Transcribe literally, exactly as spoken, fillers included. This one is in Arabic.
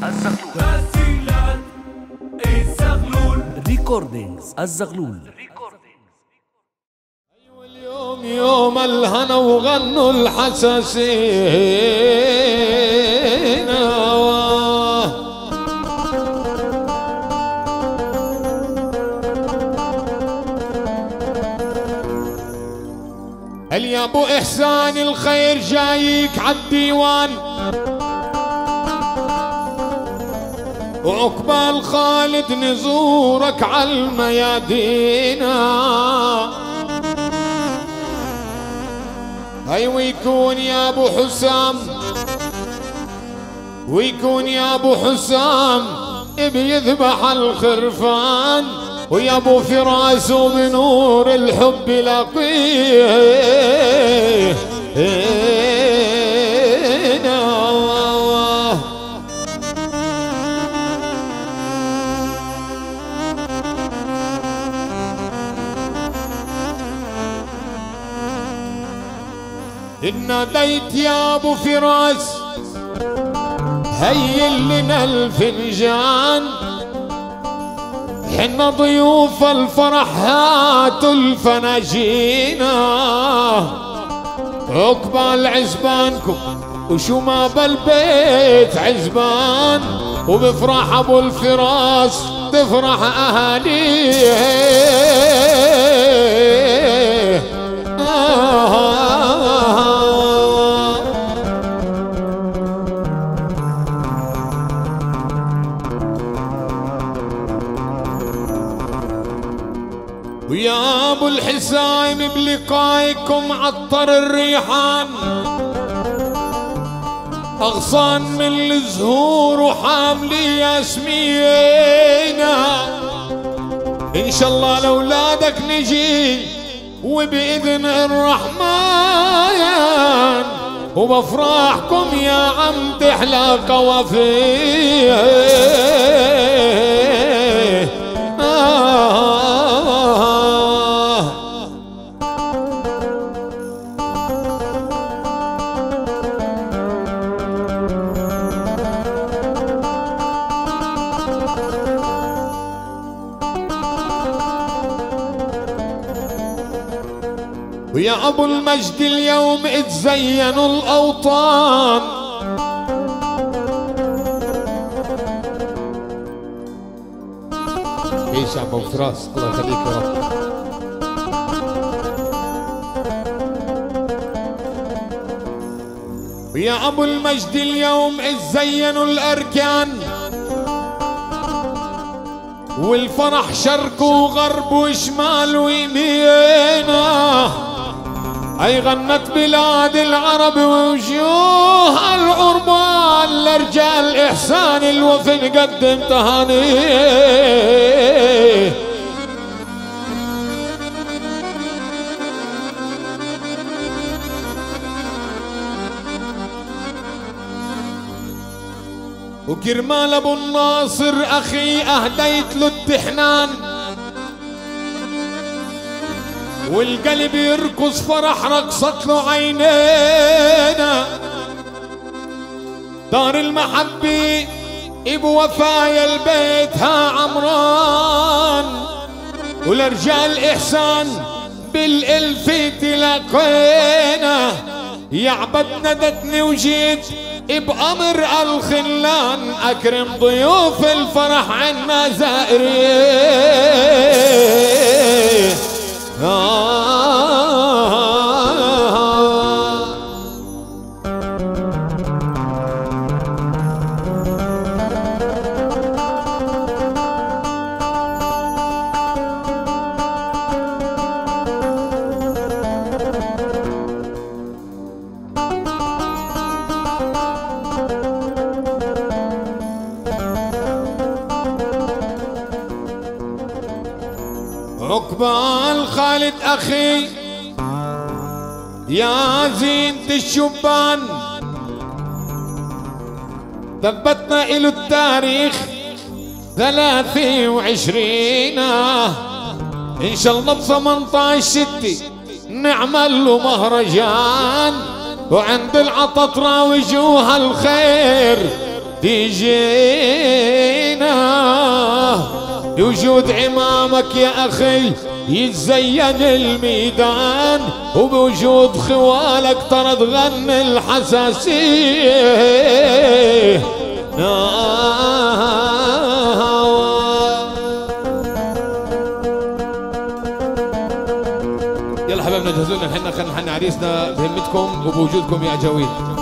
تسجيلات الزغلول ريكوردينجز الزغلول. أيوة اليوم يوم الهنا وغنوا الحساسين هل يا ابو احسان الخير جايك عالديوان وعقبال خالد نزورك عالميادين هاي ويكون يا ابو حسام ويكون يا ابو حسام بيذبح الخرفان ويا ابو فراس وبنور الحب لقيه إن ناديت يا ابو فراس هيئ لنا الفنجان حنا ضيوف الفرح هاتوا الفناجين عقبال عزبانكم وشو ما بالبيت عزبان وبفرح ابو الفراس تفرح اهاليه ويا ابو الحسايم بلقائكم عطر الريحان اغصان من الزهور وحاملي ياسمينة ان شاء الله لاولادك نجي وباذن الرحمن وبفرحكم يا عم تحلى قوافيه ويا ابو المجد اليوم اتزينوا الاوطان ايش يا ابو فراس الله يخليك يا رب ويا ابو المجد اليوم اتزينوا الاركان والفرح شرق وغرب وشمال ويمينه اي غنت بلاد العرب ووجوه العربان لرجال احسان الوفن قدم تهانيه وكرمال ابو الناصر اخي اهديت له التحنان والقلب يرقص فرح رقصت له عينينا دار المحبة ابو وفايا البيت ها عمران ولرجال احسان بالالف تلاقينا يا عبد ندتني وجيت بأمر الخلان أكرم ضيوف الفرح عنا زائرين عقبال خالد أخي يا زينة الشبان ثبتنا إله التاريخ ثلاثة وعشرين إن شاء الله بثمنطاش ستة نعمل له مهرجان وعند العطا تراوجوها الخير يجينا بوجود عمامك يا أخي يتزين الميدان، وبوجود خوالك ترى تغني الحساسية. يلا حبايبنا جهزوا لنا الحنة، خلينا نحن عريسنا بهمتكم وبوجودكم يا جويد.